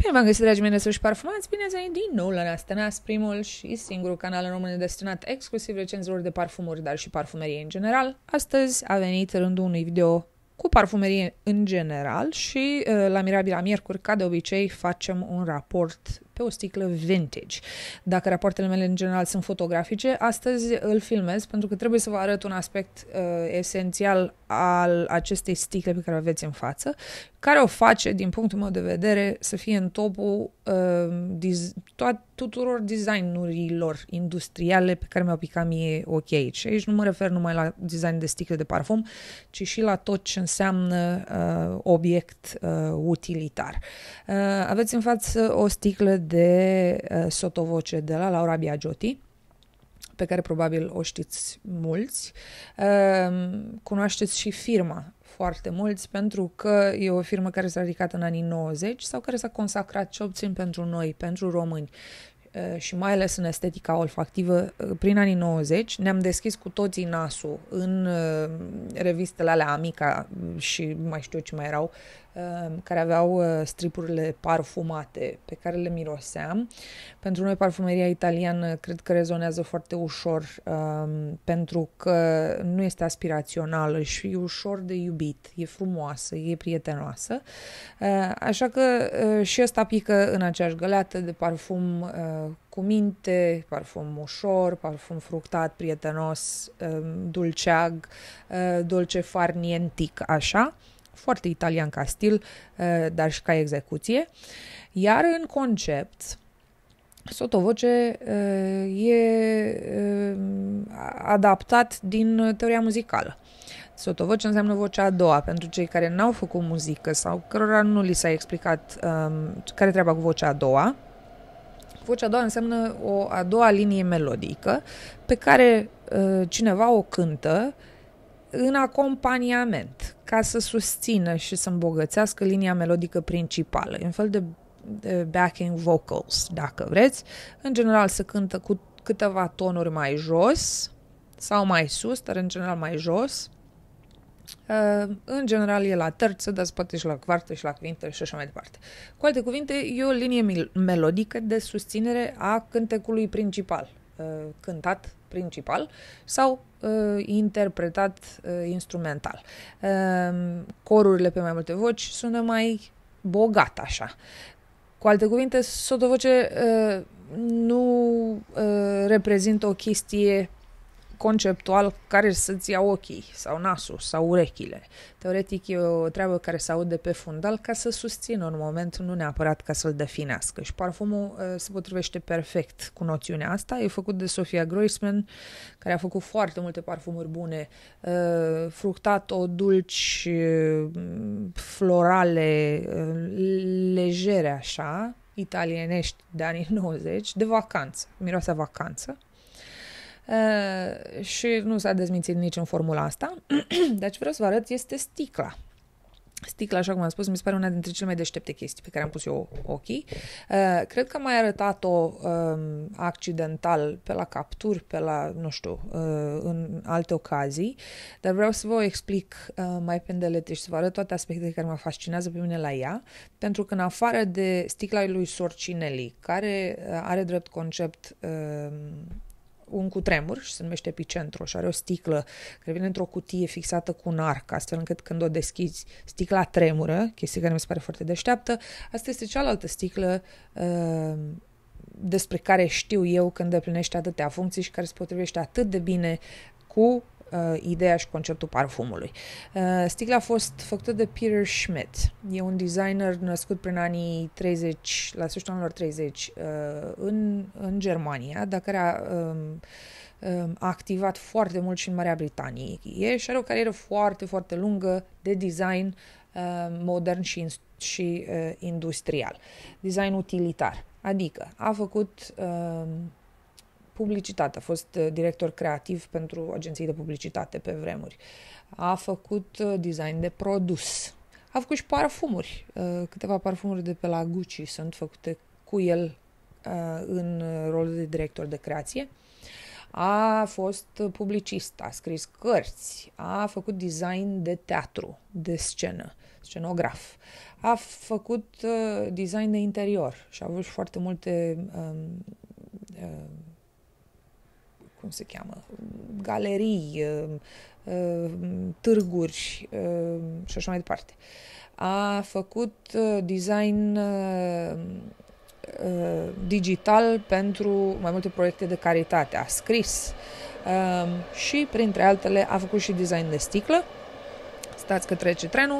Bine v-am găsit, dragii mei și parfumați, bine ați venit din nou la Nastanas, primul și singurul canal în român destinat exclusiv recenziilor de parfumuri, dar și parfumerie în general. Astăzi a venit rândul unui video cu parfumerie în general și la Mirabila Miercuri, ca de obicei, facem un raport pe o sticlă vintage. Dacă rapoartele mele în general sunt fotografice, astăzi îl filmez pentru că trebuie să vă arăt un aspect esențial al acestei sticle pe care o aveți în față, care o face, din punctul meu de vedere, să fie în topul tuturor designurilor industriale pe care mi-au picat mie ochii aici. Și aici nu mă refer numai la design de sticle de parfum, ci și la tot ce înseamnă obiect utilitar. Aveți în față o sticlă de sottovoce de la Laura Biagiotti, pe care probabil o știți mulți. Cunoașteți și firma foarte mulți, pentru că e o firmă care s-a ridicat în anii 90 sau care s-a consacrat ce obțin pentru noi, pentru români, și mai ales în estetica olfactivă prin anii 90. Ne-am deschis cu toții nasul în revistele alea Amica și mai știu ce mai erau, care aveau stripurile parfumate pe care le miroseam. Pentru noi parfumeria italiană cred că rezonează foarte ușor, pentru că nu este aspirațională și e ușor de iubit, e frumoasă, e prietenoasă. Așa că și ăsta pică în aceeași găleată de parfum cu minte, parfum ușor, parfum fructat, prietenos, dulceag, dolce farnientic, așa. Foarte italian ca stil, dar și ca execuție. Iar în concept, sottovoce e adaptat din teoria muzicală. Sottovoce înseamnă vocea a doua. Pentru cei care n-au făcut muzică sau cărora nu li s-a explicat care treaba cu vocea a doua, vocea a doua înseamnă o a doua linie melodică pe care cineva o cântă în acompaniament, ca să susțină și să îmbogățească linia melodică principală, în fel de backing vocals, dacă vreți. În general se cântă cu câteva tonuri mai jos sau mai sus, dar în general mai jos. În general e la terță, dar poate și la quartă și la quintă și așa mai departe. Cu alte cuvinte, e o linie melodică de susținere a cântecului principal, cântat principal sau interpretat instrumental. Corurile pe mai multe voci sună mai bogat așa. Cu alte cuvinte, sottovoce nu reprezintă o chestie conceptual care să-ți ia ochii sau nasul sau urechile. Teoretic e o treabă care se aude pe fundal ca să susțină un moment, nu neapărat ca să-l definească. Și parfumul se potrivește perfect cu noțiunea asta. E făcut de Sophia Groisman, care a făcut foarte multe parfumuri bune, fructato, dulci, florale, legere așa, italienești de anii 90, de vacanță. Miroase a vacanță. Și nu s-a dezmințit nici în formula asta. Dar ce vreau să vă arăt este sticla. Sticla, așa cum am spus, mi se pare una dintre cele mai deștepte chestii pe care am pus eu ochii. Cred că am mai arătat-o accidental pe la capturi, pe la, nu știu, în alte ocazii, dar vreau să vă explic mai pendelete și să vă arăt toate aspectele care mă fascinează pe mine la ea, pentru că în afară de sticla lui Sorcinelli, care are drept concept un cutremur și se numește Epicentro și are o sticlă care vine într-o cutie fixată cu un arc, astfel încât când o deschizi, sticla tremură, chestie care mi se pare foarte deșteaptă. Asta este cealaltă sticlă despre care știu eu că îndeplinește atâtea funcții și care se potrivește atât de bine cu ideea și conceptul parfumului. Sticla a fost făcută de Peter Schmidt. E un designer născut prin anii 30, la sfârșitul anilor 30, în Germania, dar care a activat foarte mult și în Marea Britanie. Și are o carieră foarte, foarte lungă de design modern și industrial. Design utilitar. Adică a făcut publicitate, a fost director creativ pentru agenții de publicitate pe vremuri. A făcut design de produs. A făcut și parfumuri. Câteva parfumuri de pe la Gucci sunt făcute cu el în rolul de director de creație. a fost publicist, a scris cărți, a făcut design de teatru, de scenă, scenograf, a făcut design de interior și a avut și foarte multe cum se cheamă, galerii, târguri și așa mai departe. A făcut design digital pentru mai multe proiecte de caritate. A scris și, printre altele, a făcut și design de sticlă. Stați că trece trenul.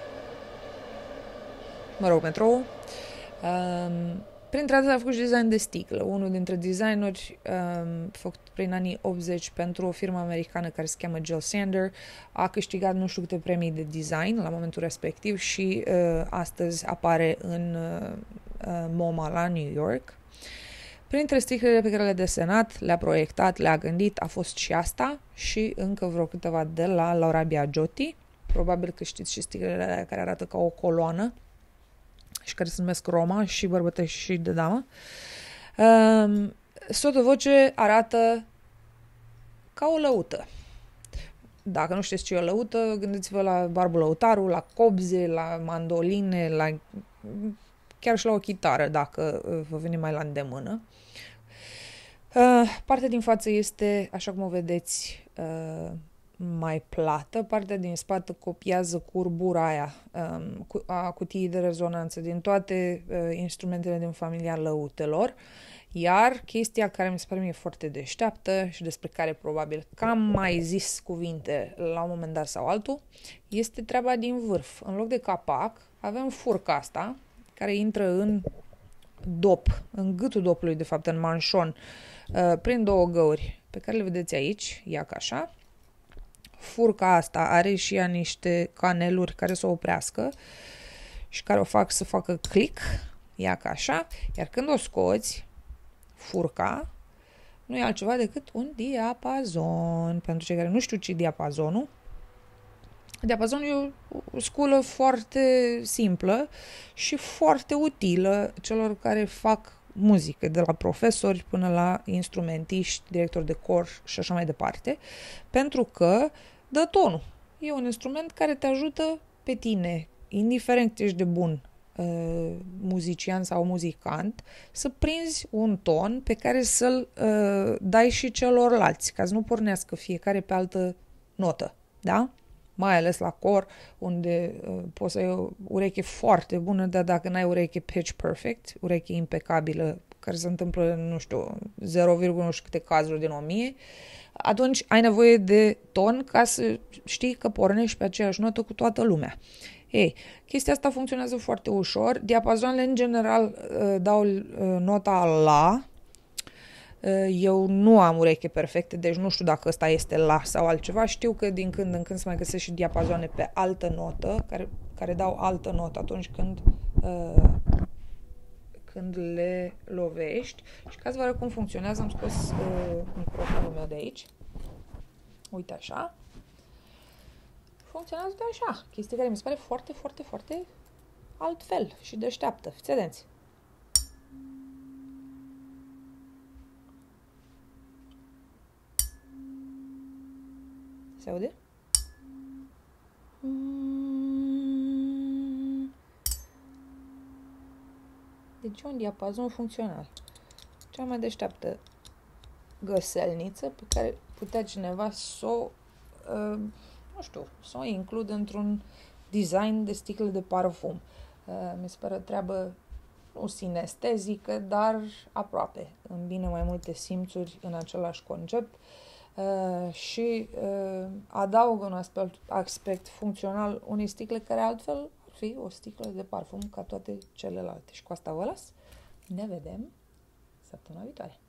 Mă rog, metrou. Printre altele a făcut și design de sticlă. Unul dintre designeri făcut prin anii 80 pentru o firmă americană care se cheamă Jill Sander a câștigat nu știu câte premii de design la momentul respectiv și astăzi apare în MoMA la New York. Printre sticlele pe care le-a desenat, le-a proiectat, le-a gândit, a fost și asta și încă vreo câteva de la Laura Biagiotti. Probabil că știți și sticlele alea care arată ca o coloană și care se numesc Roma și bărbătești și de damă. Sotovoce arată ca o lăută. Dacă nu știți ce e o lăută, gândiți-vă la barbul lăutarul, la cobze, la mandoline, chiar și la o chitară, dacă vă vine mai la îndemână. Partea din față este, așa cum o vedeți, mai plată. Partea din spate copiază curbura aia a cutiei de rezonanță din toate instrumentele din familia lăutelor. Iar chestia care mi se pare mie foarte deșteaptă și despre care probabil că am mai zis cuvinte la un moment dat sau altul, este treaba din vârf. În loc de capac, avem furca asta, care intră în dop, în gâtul dopului, de fapt, în manșon, prin două găuri pe care le vedeți aici, ia ca așa. Furca asta are și ea niște caneluri care să o oprească și care o fac să facă click, ia ca așa, iar când o scoți, furca nu e altceva decât un diapazon. Pentru cei care nu știu ce e diapazonul, diapazonul e o sculă foarte simplă și foarte utilă celor care fac muzică, de la profesori până la instrumentiști, directori de cor și așa mai departe, pentru că dă tonul. E un instrument care te ajută pe tine, indiferent că ești de bun muzician sau muzicant, să prinzi un ton pe care să-l dai și celorlalți, ca să nu pornească fiecare pe altă notă, da? Mai ales la cor, unde poți să ai o ureche foarte bună, dar dacă n-ai ureche pitch perfect, ureche impecabilă, care se întâmplă, nu știu, 0, nu știu câte cazuri din 1000, atunci ai nevoie de ton ca să știi că pornești pe aceeași notă cu toată lumea. Ei, chestia asta funcționează foarte ușor. Diapazoanele, în general, dau nota la. Eu nu am ureche perfecte, deci nu știu dacă ăsta este la sau altceva. Știu că din când în când se mai găsesc și diapazoane pe altă notă, care dau altă notă atunci când le lovești. Și ca să vă arăt cum funcționează, am scos microfonul meu de aici. Uite așa. Funcționează de așa. Chestia care mi se pare foarte, foarte, foarte altfel și deșteaptă. Fiți atenți. Se aude? Deci un diapazon funcțional. Cea mai deșteaptă găselniță pe care putea cineva să o nu știu, să o includ într-un design de sticle de parfum. Mi se pare o treabă nu sinestezică, dar aproape. Îmbină mai multe simțuri în același concept și adaugă un aspect funcțional unei sticle care altfel ar fi o sticlă de parfum ca toate celelalte. Și cu asta vă las. Ne vedem săptămâna viitoare.